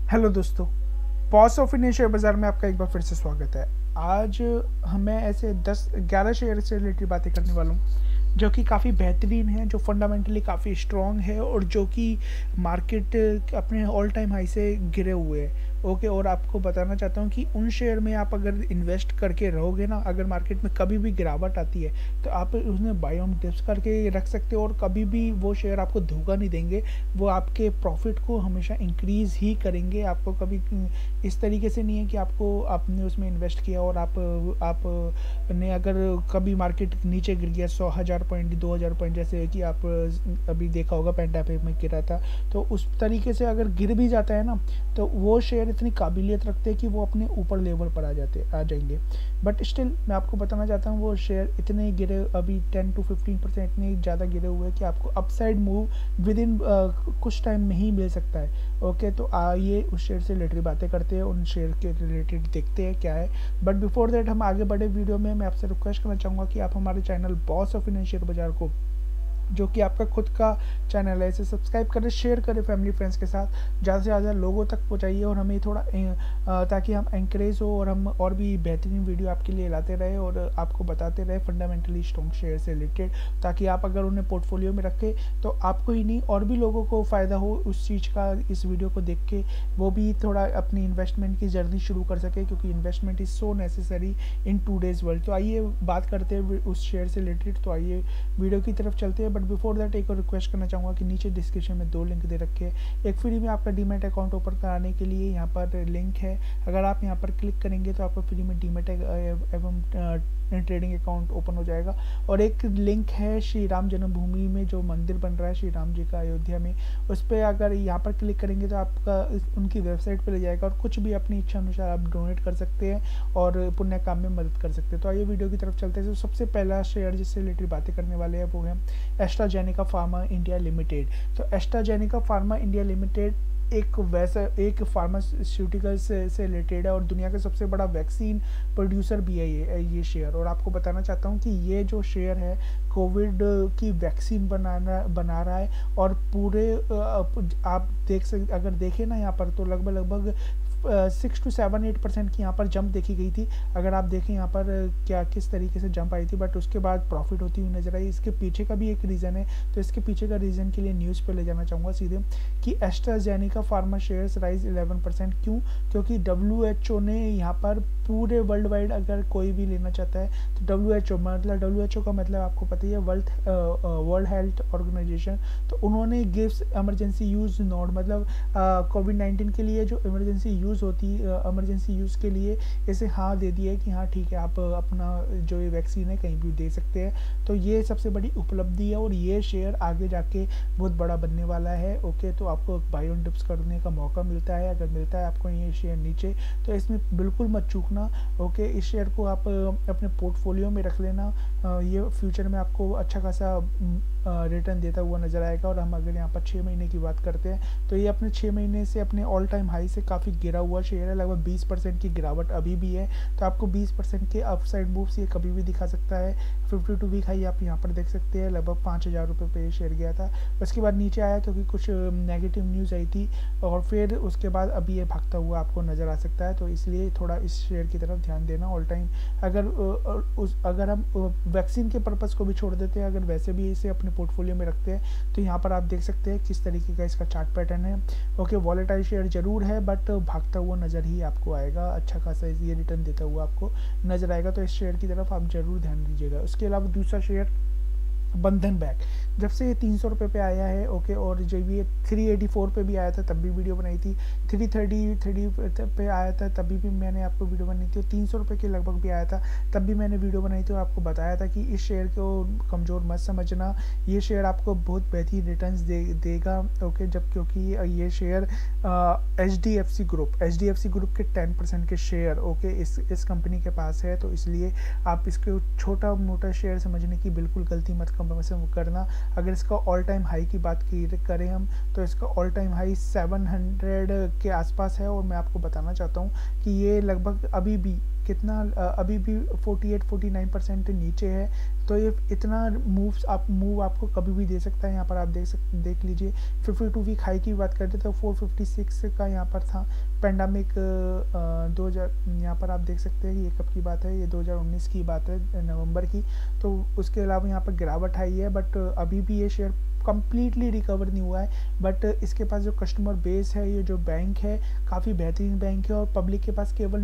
Hello दोस्तों, pause of Indian share बाज़ार में आपका एक बार फिर से स्वागत है। आज हमें ऐसे 10-11 शेयर से रिलेटेड बातें करने वाला हूँ जो कि काफ़ी बेहतरीन है, जो फंडामेंटली काफ़ी स्ट्रॉन्ग है और जो कि मार्केट अपने ऑल टाइम हाई से गिरे हुए हैं। ओके, और आपको बताना चाहता हूँ कि उन शेयर में आप अगर इन्वेस्ट करके रहोगे ना, अगर मार्केट में कभी भी गिरावट आती है तो आप उसमें बाय ऑन डिप्स करके रख सकते हो और कभी भी वो शेयर आपको धोखा नहीं देंगे। वो आपके प्रॉफिट को हमेशा इंक्रीज़ ही करेंगे। आपको कभी इस तरीके से नहीं है कि आपने उसमें इन्वेस्ट किया और आप ने अगर कभी मार्केट नीचे गिर गया 100,000 पॉइंट 2,000 पॉइंट, जैसे कि आप अभी देखा होगा पेंटापे में गिरा था, तो उस तरीके से अगर गिर भी जाता है ना तो वो शेयर इतनी काबिलियत रखते हैं कि वो अपने ऊपर लेवल पर आ जाएंगे। बट स्टिल मैं आपको बताना चाहता हूँ वो शेयर इतने गिरे, अभी 10 to 15% इतने ज़्यादा गिरे हुए हैं कि आपको अपसाइड मूव विद इन कुछ टाइम में ही मिल सकता है। ओके, तो आइए उस शेयर से रिलेटेड बातें करते हैं, उन शेयर के रिलेटेड देखते हैं क्या है। बट बिफोर दैट हम आगे बढ़े वीडियो में, मैं आपसे रिक्वेस्ट करना चाहूँगा कि आप हमारे channel boss of Indian share बाजार को, जो कि आपका खुद का चैनल है, इसे सब्सक्राइब करें, शेयर करें फैमिली फ्रेंड्स के साथ, ज़्यादा से ज़्यादा लोगों तक पहुँचाइए और हमें थोड़ा ताकि हम एंकरेज हो और हम और भी बेहतरीन वीडियो आपके लिए लाते रहे और आपको बताते रहे फंडामेंटली स्ट्रॉन्ग शेयर से रिलेटेड, ताकि आप अगर उन्हें पोर्टफोलियो में रखें तो आपको ही नहीं और भी लोगों को फ़ायदा हो उस चीज़ का। इस वीडियो को देख के वो भी थोड़ा अपनी इन्वेस्टमेंट की जर्नी शुरू कर सके, क्योंकि investment is so necessary in today's world. तो आइए बात करते हैं उस शेयर से रिलेटेड, तो आइए वीडियो की तरफ चलते हैं। बट बिफोर दैट एक और रिक्वेस्ट करना चाहूँगा कि नीचे डिस्क्रिप्शन में 2 लिंक दे रखे हैं। एक फ्री में आपका डीमैट अकाउंट ओपन कराने के लिए यहाँ पर लिंक है, अगर आप यहाँ पर क्लिक करेंगे तो आपको फ्री में डीमैट एवं ट्रेडिंग अकाउंट ओपन हो जाएगा। और एक लिंक है श्री राम जन्मभूमि में, जो मंदिर बन रहा है श्री राम जी का अयोध्या में, उस पर अगर यहाँ पर क्लिक करेंगे तो आपका उनकी वेबसाइट पर ले जाएगा और कुछ भी अपनी इच्छा अनुसार आप डोनेट कर सकते हैं और पुण्य काम में मदद कर सकते हैं। तो आइए वीडियो की तरफ चलते हैं। तो सबसे पहला शेयर जिससे रिलेटेड बातें करने वाले हैं वो है एस्ट्राजेनेका फार्मा इंडिया लिमिटेड। तो एस्ट्राजेनेका फार्मा इंडिया लिमिटेड एक फार्मास्यूटिकल से रिलेटेड है और दुनिया का सबसे बड़ा वैक्सीन प्रोड्यूसर भी है ये शेयर। और आपको बताना चाहता हूँ कि ये जो शेयर है कोविड की वैक्सीन बना रहा है और पूरे आप अगर देखें ना यहाँ पर, तो लगभग 6 to 7-8% की यहाँ पर जंप देखी गई थी। अगर आप देखें यहाँ पर क्या किस तरीके से जंप आई थी, बट उसके बाद प्रॉफिट होती हुई नजर आई। इसके पीछे का भी एक रीज़न है, तो इसके पीछे का रीज़न के लिए न्यूज़ पे ले जाना चाहूँगा सीधे कि एस्ट्राजेनेका फार्मा शेयर्स राइज 11%। क्यों? क्योंकि WHO ने यहाँ पर पूरे वर्ल्ड वाइड अगर कोई भी लेना चाहता है तो WHO का मतलब आपको पता ही है, वर्ल्ड हेल्थ ऑर्गेनाइजेशन। तो उन्होंने गिव्स इमरजेंसी यूज नोड, मतलब कोविड-19 के लिए जो इमरजेंसी यूज़ होती है, इमरजेंसी यूज़ के लिए इसे हाँ दे दिया है कि हाँ ठीक है, आप अपना जो ये वैक्सीन है कहीं भी दे सकते हैं। तो ये सबसे बड़ी उपलब्धि है और ये शेयर आगे जाके बहुत बड़ा बनने वाला है। ओके, तो आपको बाय ऑन डिप्स करने का मौका मिलता है, अगर मिलता है आपको ये शेयर नीचे, तो इसमें बिल्कुल मत चूकना। ओके, इस शेयर को आप अपने पोर्टफोलियो में रख लेना, ये फ्यूचर में आपको अच्छा खासा रिटर्न देता हुआ नजर आएगा। और हम अगर यहाँ पर 6 महीने की बात करते हैं तो ये अपने 6 महीने से अपने ऑल टाइम हाई से काफ़ी गिरा हुआ शेयर है, लगभग 20% की गिरावट अभी भी है। तो आपको 20% के अपसाइड मूव्स ये कभी भी दिखा सकता है। 52 वीक हाई आप यहाँ पर देख सकते हैं, लगभग 5,000 रुपये पे शेयर गया था, उसके बाद नीचे आया क्योंकि कुछ नेगेटिव न्यूज़ आई थी और फिर उसके बाद अभी ये भागता हुआ आपको नज़र आ सकता है। तो इसलिए थोड़ा इस शेयर की तरफ ध्यान देना ऑल टाइम। अगर हम वैक्सीन के पर्पज़ को भी छोड़ देते हैं, अगर वैसे भी इसे अपने पोर्टफोलियो में रखते हैं, तो यहाँ पर आप देख सकते हैं किस तरीके का इसका चार्ट पैटर्न है। ओके, वॉलेटाइल शेयर जरूर है बट भागता हुआ नज़र ही आपको आएगा, अच्छा खासा ये रिटर्न देता हुआ आपको नज़र आएगा। तो इस शेयर की तरफ आप जरूर ध्यान दीजिएगा। उसके अलावा दूसरा शेयर बंधन बैंक, जब से ये 300 रुपये पे आया है, ओके, और जब ये 384 पे भी आया था तब भी वीडियो बनाई थी, 330 पे आया था तभी भी मैंने आपको वीडियो बनाई थी, 300 रुपये के लगभग भी आया था तब भी मैंने वीडियो बनाई थी और आपको बताया था कि इस शेयर को कमज़ोर मत समझना, ये शेयर आपको बहुत बेहतरीन रिटर्न्स देगा। ओके, जब क्योंकि ये शेयर HDFC ग्रुप के 10% के शेयर, ओके, इस कंपनी के पास है। तो इसलिए आप इसको छोटा मोटा शेयर समझने की बिल्कुल गलती मत करना। अगर इसका ऑल टाइम हाई की बात करें हम, तो इसका ऑल टाइम हाई 700 के आसपास है और मैं आपको बताना चाहता हूँ कि ये लगभग अभी भी कितना अभी भी 48-49% नीचे है। तो ये इतना मूव आपको कभी भी दे सकता है। यहाँ पर आप देख लीजिए 52 वीक हाई की बात करते तो 456 का यहाँ पर था पेंडेमिक 2000। यहाँ पर आप देख सकते हैं कि ये कब की बात है, ये 2019 की बात है, नवंबर की। तो उसके अलावा यहाँ पर गिरावट आई है, बट अभी भी ये शेयर कंप्लीटली रिकवर नहीं हुआ है। बट इसके पास जो कस्टमर बेस है, ये जो बैंक है काफ़ी बेहतरीन बैंक है, और पब्लिक के पास केवल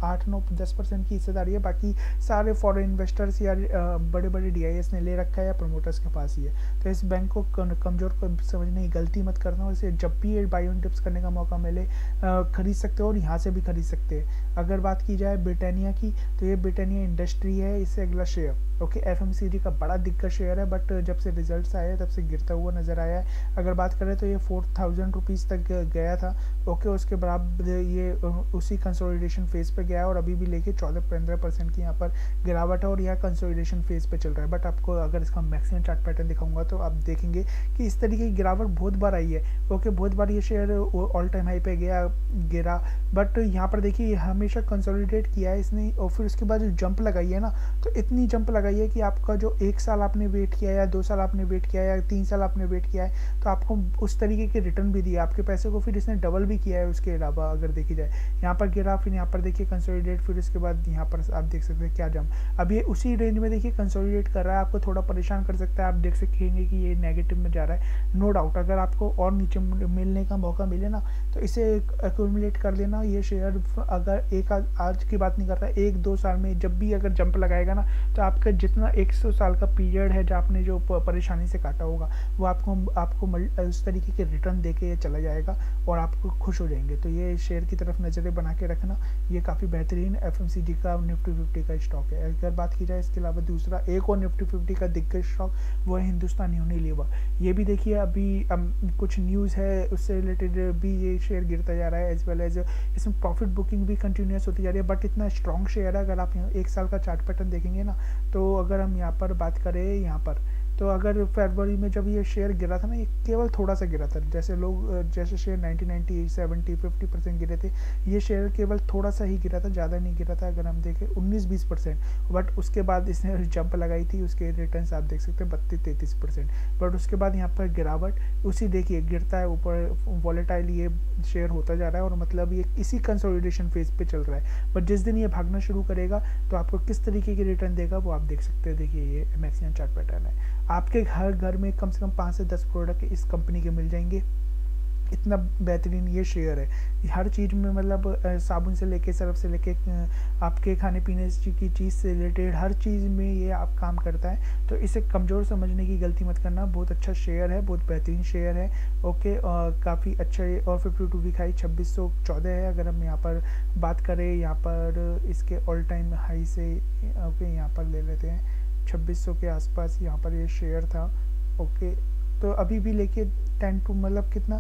8-9-10% की हिस्सेदारी है। बाकी सारे फॉरेन इन्वेस्टर्स या बड़े बड़े DIS ने ले रखा है या प्रमोटर्स के पास ही है। तो इस बैंक को कमज़ोर को समझने की गलती मत करना, और इसे जब भी ये बाई ऑन डिप्स करने का मौका मिले खरीद सकते हो, और यहाँ से भी खरीद सकते हैं। अगर बात की जाए ब्रिटानिया की, तो ये ब्रिटानिया इंडस्ट्री है, इससे अगला शेयर ओके FMCG का बड़ा दिग्गज शेयर है, बट जब से रिजल्ट्स आए तब से गिरता हुआ नजर आया है। अगर बात करें तो ये 4000 रुपीज़ तक गया था ओके, उसके बाद ये उसी कंसोलिडेशन फेज पे गया है, और अभी भी लेके 14-15% की यहाँ पर गिरावट है, और यह कंसोलिडेशन फेज पे चल रहा है। बट आपको अगर इसका मैक्सिमम चार्ट पैटर्न दिखाऊंगा तो आप देखेंगे कि इस तरीके की गिरावट बहुत बार आई है ओके, बहुत बार ये शेयर ऑल टाइम हाई पे गिरा, बट यहाँ पर देखिए हमेशा कंसोलिडेट किया है इसने, और फिर उसके बाद जो जंप लगाई है ना, तो इतनी जंप लगाई है कि आपका जो 1 साल आपने वेट किया या 2 साल आपने वेट किया या 3 साल आपने वेट किया है, तो आपको उस तरीके के रिटर्न भी दिए, आपके पैसे को फिर इसने डबल भी किया है। उसके अलावा अगर देखी जाए, यहाँ पर गिरा, फिर यहाँ पर देखिए कंसोलिडेट, फिर उसके बाद यहाँ पर आप देख सकते हैं क्या जंप। अब ये उसी रेंज में देखिए कंसोलिडेट कर रहा है, आपको थोड़ा परेशान कर सकता है। आप देख सकेंगे कि ये नेगेटिव में जा रहा है, नो डाउट। अगर आपको और नीचे मिलने का मौका मिले ना, तो इसे एक्यूमुलेट कर लेना। ये शेयर अगर आज की बात नहीं कर रहा है, 1-2 साल में जब भी अगर जंप लगाएगा ना, तो आपका जितना 100 साल का पीरियड है जो आपने जो परेशानी से काटा होगा, वो आपको उस तरीके के रिटर्न देके ये चला जाएगा, और आपको खुश हो जाएंगे। तो ये शेयर की तरफ नज़रें बना के रखना, ये काफ़ी बेहतरीन FMCG का निफ्टी 50 का स्टॉक है। अगर बात की जाए इसके अलावा दूसरा एक और निफ्टी 50 का दिग्गज स्टॉक, वो है हिंदुस्तान यूनिलीवर। ये भी देखिए अभी कुछ न्यूज़ है उससे रिलेटेड भी ये शेयर गिरता जा रहा है, एज वेल एज इसमें प्रॉफिट बुकिंग भी कंटिन्यूस होती जा रही है। बट इतना स्ट्रॉन्ग शेयर है, अगर आप यहाँ 1 साल का चार्ट पैटर्न देखेंगे ना, तो अगर हम यहाँ पर बात करें यहाँ पर, तो अगर फरवरी में जब ये शेयर गिरा था ना, ये केवल थोड़ा सा गिरा था। जैसे शेयर 90, 70, 50% गिरे थे, ये शेयर केवल थोड़ा सा ही गिरा था, ज़्यादा नहीं गिरा था। अगर हम देखें 19-20%, बट उसके बाद इसने जंप लगाई थी, उसके रिटर्न्स आप देख सकते हैं 32-33%। बट उसके बाद यहाँ पर गिरावट उसी देखिए गिरता है ऊपर, वॉलेटाइल ये शेयर होता जा रहा है, और मतलब ये इसी कंसोलिडेशन फेज पे चल रहा है। बट जिस दिन ये भागना शुरू करेगा तो आपको किस तरीके की रिटर्न देगा वो आप देख सकते हैं। देखिए ये मैक्सिमम चार्ट पैटर्न है, आपके हर घर में कम से कम 5 से 10 प्रोडक्ट इस कंपनी के मिल जाएंगे। इतना बेहतरीन ये शेयर है, हर चीज़ में मतलब साबुन से लेके सर्फ से लेके आपके खाने पीने की चीज़ से रिलेटेड हर चीज़ में ये आप काम करता है। तो इसे कमज़ोर समझने की गलती मत करना, बहुत अच्छा शेयर है, बहुत बेहतरीन शेयर है ओके, काफ़ी अच्छा है। और 52 वीक हाई 2614 है। अगर हम यहाँ पर बात करें, यहाँ पर इसके ऑल टाइम हाई से ओके यहाँ पर ले लेते हैं 2600 के आसपास यहाँ पर ये शेयर था ओके। तो अभी भी लेके 10 टू मतलब कितना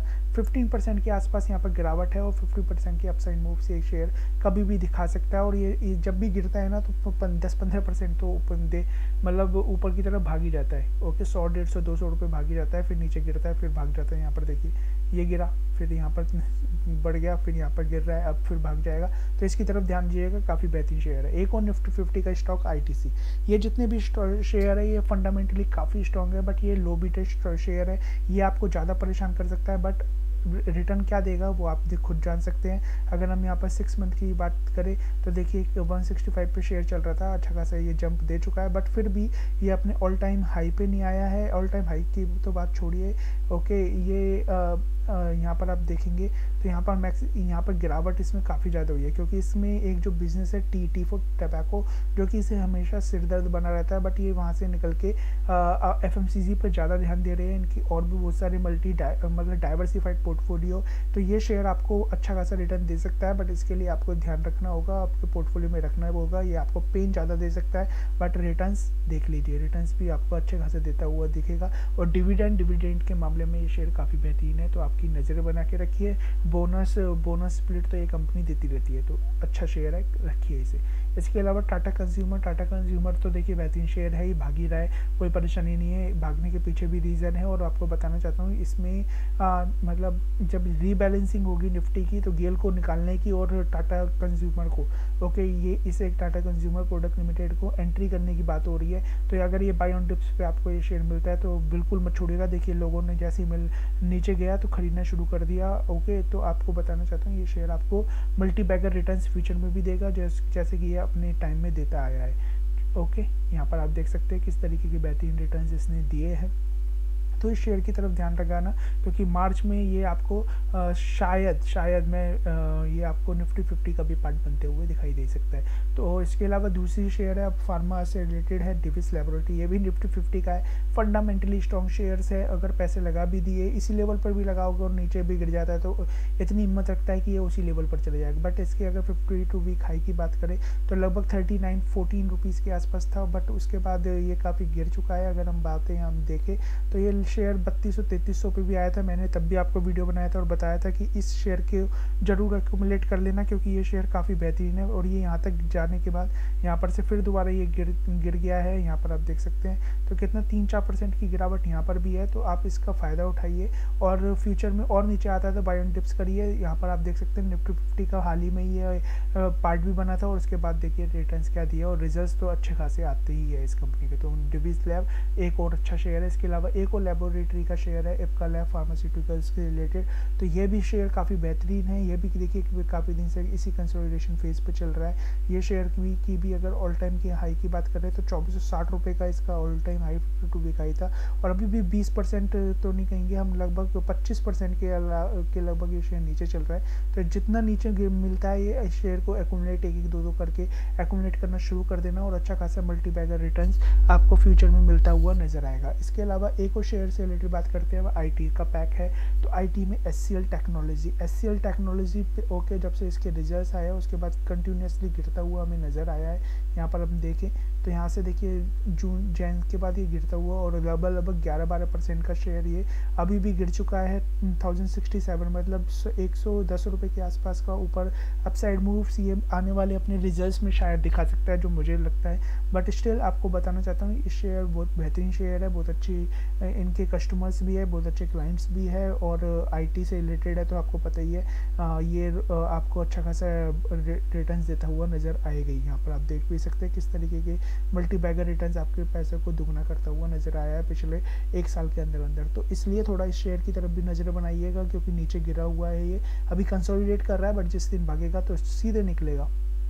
15% के आसपास यहाँ पर गिरावट है, और 50% की अपसाइड मूव से एक शेयर कभी भी दिखा सकता है। और ये जब भी गिरता है ना, तो 10-15% तो ऊपर मतलब ऊपर की तरफ भाग ही जाता है ओके, 100, 150, 200 रुपये भाग ही जाता है, फिर नीचे गिरता है, फिर भाग जाता है। यहाँ पर देखिए ये गिरा, फिर यहाँ पर बढ़ गया, फिर यहाँ पर गिर रहा है, अब फिर भाग जाएगा। तो इसकी तरफ ध्यान दीजिएगा, काफ़ी बेहतरीन शेयर है। एक और निफ्टी 50 का स्टॉक ITC, ये जितने भी शेयर है ये फंडामेंटली काफ़ी स्ट्रॉन्ग है, बट ये लो बीटेड शेयर है, ये आपको ज़्यादा परेशान कर सकता है। बट रिटर्न क्या देगा वो आप खुद जान सकते हैं। अगर हम यहाँ पर 6 मंथ की बात करें तो देखिए 165 पे शेयर चल रहा था, अच्छा खासा ये जंप दे चुका है, बट फिर भी ये अपने ऑल टाइम हाई पे नहीं आया है। ऑल टाइम हाई की तो बात छोड़िए ओके, ये यहाँ पर आप देखेंगे तो यहाँ पर गिरावट इसमें काफ़ी ज़्यादा हुई है, क्योंकि इसमें एक जो बिज़नेस है टी फॉर टबैको, जो कि इसे हमेशा सिरदर्द बना रहता है, बट ये वहाँ से निकल के FMCG पर ज़्यादा ध्यान दे रहे हैं। इनकी और भी बहुत सारे मतलब डाइवर्सिफाइड पोर्टफोलियो, तो ये शेयर आपको अच्छा खासा रिटर्न दे सकता है, बट इसके लिए आपको ध्यान रखना होगा, आपके पोर्टफोलियो में रखना होगा। ये आपको पेन ज़्यादा दे सकता है, बट रिटर्न्स देख लीजिए, रिटर्न्स भी आपको अच्छे खासे देता हुआ दिखेगा। और डिविडेंड के मामले में ये शेयर काफ़ी बेहतरीन है, तो आपकी नज़रें बना के रखिए। बोनस स्प्लिट तो ये कंपनी देती रहती है, तो अच्छा शेयर है, रखिए इसे। इसके अलावा टाटा कंज्यूमर तो देखिए बेहतरीन शेयर है, ये भाग ही रहा है, कोई परेशानी नहीं है, भागने के पीछे भी रीज़न है। और आपको बताना चाहता हूँ इसमें मतलब जब रीबैलेंसिंग होगी निफ्टी की तो गेल को निकालने की और टाटा कंज्यूमर को ओके ये इसे टाटा कंज्यूमर प्रोडक्ट लिमिटेड को एंट्री करने की बात हो रही है। तो अगर ये बाय ऑन डिप्स पे आपको ये शेयर मिलता है तो बिल्कुल मत छोड़िएगा। देखिए लोगों ने जैसे ही नीचे गया तो खरीदना शुरू कर दिया। ओके तो आपको बताना चाहता हूँ ये शेयर आपको मल्टी बैगर रिटर्न्स फ्यूचर में भी देगा, जैसे कि ये अपने टाइम में देता आया है। ओके यहाँ पर आप देख सकते हैं किस तरीके के बेहतरीन रिटर्न्स इसने दिए हैं। तो इस शेयर की तरफ ध्यान लगाना, क्योंकि मार्च में ये आपको शायद मैं ये आपको निफ्टी 50 का भी पार्ट बनते हुए दिखाई दे सकता है। तो इसके अलावा दूसरी शेयर है अब फार्मा से रिलेटेड है, डिविस लेबोरेटरी, ये भी निफ्टी 50 का है। फंडामेंटली स्ट्रॉन्ग शेयर्स है, अगर पैसे लगा भी दिए इसी लेवल पर भी लगाओगे और नीचे भी गिर जाता है तो इतनी हिम्मत रखता है कि ये उसी लेवल पर चले जाएगा। बट इसके अगर 52 वीक हाई की बात करें तो लगभग 39-14 रुपीज़ के आसपास था, बट उसके बाद ये काफ़ी गिर चुका है। अगर हम देखें तो ये शेयर 3200-3300 पे भी आया था, मैंने तब भी आपको वीडियो बनाया था और बताया था कि इस शेयर के जरूर एक्यूमुलेट कर लेना, क्योंकि ये शेयर काफ़ी बेहतरीन है। और ये यहाँ तक जाने के बाद यहाँ पर से फिर दोबारा ये गिर गया है, यहाँ पर आप देख सकते हैं। तो कितना 3-4% की गिरावट यहाँ पर भी है, तो आप इसका फ़ायदा उठाइए और फ्यूचर में और नीचे आता है तो बाय ऑन डिप्स करिए। यहाँ पर आप देख सकते हैं निफ्टी 50 का हाल ही में ये पार्ट भी बना था और उसके बाद देखिए रिटर्न्स क्या दिया और रिजल्ट्स तो अच्छे खासे आते ही है इस कंपनी के। तो डिविस लैब एक और अच्छा शेयर है। इसके अलावा एक और लेबोरेटरी का शेयर है इप्का लैब फार्मास्यूटिकल्स के रिलेटेड, तो ये भी शेयर काफ़ी बेहतरीन है। ये भी देखिए काफ़ी दिन से इसी कंसोलिडेशन फेज पे चल रहा है। ये शेयर की भी अगर ऑल टाइम की हाई की बात करें तो 2460 रुपये का इसका all time high 52 week high था, और अभी भी 20% तो नहीं कहेंगे हम, लगभग 25% के लगभग ये शेयर नीचे चल रहा है। तो जितना नीचे मिलता है ये शेयर को एक्यूमुलेट 1-2 करके एक्यूमुलेट करना शुरू कर देना और अच्छा खासा मल्टी बैगर रिटर्न्स आपको फ्यूचर में मिलता हुआ नजर आएगा। इसके अलावा एक और शेयर से रिलेटेड बात करते हैं, आईटी का पैक है। तो आईटी में एचसीएल टेक्नोलॉजी ओके जब से इसके रिजल्ट्स आए उसके बाद कंटिन्यूसली गिरता हुआ हमें नज़र आया है। यहाँ पर हम देखें तो यहाँ से देखिए जैन के बाद ये गिरता हुआ और लगभग 11-12% का शेयर ये अभी भी गिर चुका है 1067, मतलब 110 रुपये के आसपास का ऊपर अपसाइड मूव्स ये आने वाले अपने रिजल्ट्स में शायद दिखा सकता है, जो मुझे लगता है। बट स्टिल आपको बताना चाहता हूँ इस शेयर बहुत बेहतरीन शेयर है, बहुत अच्छी इनके कस्टमर्स भी है, बहुत अच्छे क्लाइंट्स भी है और आईटी से रिलेटेड है, तो आपको पता ही है ये आपको अच्छा खासा रिटर्न्स देता हुआ नज़र आएगा। यहाँ पर आप देख भी सकते हैं किस तरीके के मल्टी बैगर रिटर्न्स आपके पैसे को दुगना करता हुआ नज़र आया है पिछले 1 साल के अंदर। तो इसलिए थोड़ा इस शेयर की तरफ भी नज़र बनाइएगा, क्योंकि नीचे गिरा हुआ है, ये अभी कंसोलिडेट कर रहा है, बट जिस दिन भागेगा तो सीधे निकलेगा।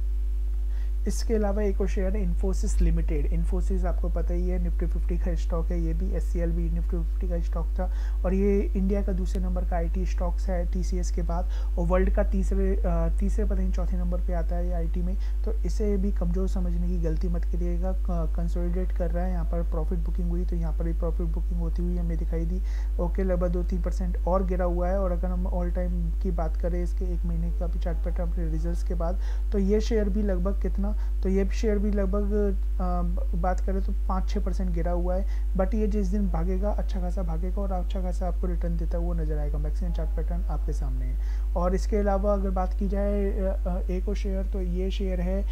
इसके अलावा एक और शेयर है इन्फोसिस लिमिटेड। इन्फोसिस आपको पता ही है निफ्टी 50 का स्टॉक है, ये भी एचसीएल भी निफ्टी 50 का स्टॉक था और ये इंडिया का दूसरे नंबर का आईटी स्टॉक्स है टीसीएस के बाद, और वर्ल्ड का तीसरे पता नहीं चौथे नंबर पे आता है ये आईटी में। तो इसे भी कमज़ोर समझने की गलती मत करिएगा, कंसोलिडेट कर रहा है। यहाँ पर प्रॉफिट बुकिंग हुई तो यहाँ पर भी प्रॉफिट बुकिंग होती हुई हमें दिखाई दी। ओके लगभग 2-3% और गिरा हुआ है। और अगर हम ऑल टाइम की बात करें इसके 1 महीने का भी चार्ट पैटर्न अपने रिजल्ट्स के बाद, तो ये शेयर भी लगभग कितना, तो ये शेयर भी लगभग बात करें तो 5-6% गिरा हुआ है। बट ये जिस दिन भागेगा अच्छा खासा भागेगा और अच्छा खासा आपको रिटर्न देता हुआ नजर आएगा। मैक्सिमम चार्ट पैटर्न आपके सामने है। और इसके अलावा अगर बात की जाए एक और शेयर, तो ये शेयर है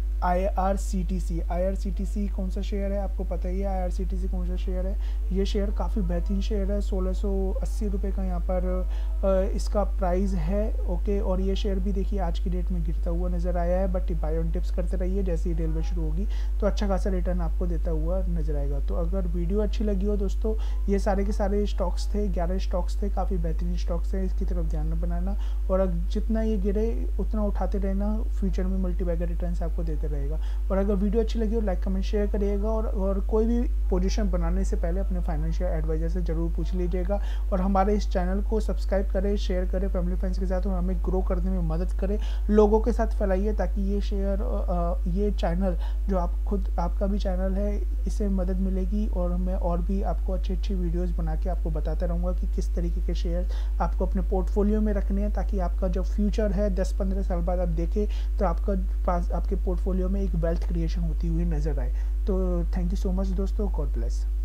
IRCTC कौन सा शेयर है आपको पता ही है। IRCTC कौन सा शेयर है, ये शेयर काफ़ी बेहतरीन शेयर है, 1680 रुपये का यहाँ पर इसका प्राइस है। ओके और ये शेयर भी देखिए आज की डेट में गिरता हुआ नज़र आया है, बट बाय ऑन टिप्स करते रहिए, जैसे ही रेलवे शुरू होगी तो अच्छा खासा रिटर्न आपको देता हुआ नजर आएगा। तो अगर वीडियो अच्छी लगी हो दोस्तों, ये सारे के सारे स्टॉक्स थे, 11 स्टॉक्स थे, काफ़ी बेहतरीन स्टॉक्स थे, इसकी तरफ ध्यान बनाना और जितना ये गिरे उतना उठाते रहना, फ्यूचर में मल्टीबैगर रिटर्न आपको देते रहेगा। और अगर वीडियो अच्छी लगी हो लाइक कमेंट शेयर करिएगा और कोई भी पोजीशन बनाने से पहले अपने फाइनेंशियल एडवाइजर से जरूर पूछ लीजिएगा। और हमारे इस चैनल को सब्सक्राइब करें, शेयर करें फैमिली फ्रेंड्स के साथ और हमें ग्रो करने में मदद करें, लोगों के साथ फैलाइए, ताकि ये शेयर ये चैनल जो आप खुद आपका भी चैनल है, इससे मदद मिलेगी और मैं और भी आपको अच्छी वीडियोस बना के आपको बताता रहूँगा कि किस तरीके के शेयर आपको अपने पोर्टफोलियो में रखने हैं, ताकि आपका जो फ्यूचर है 10-15 साल बाद आप देखें तो आपका पास आपके पोर्टफोलियो में एक वेल्थ क्रिएशन होती हुई नजर आए। तो थैंक यू सो मच दोस्तों, गॉड ब्लेस।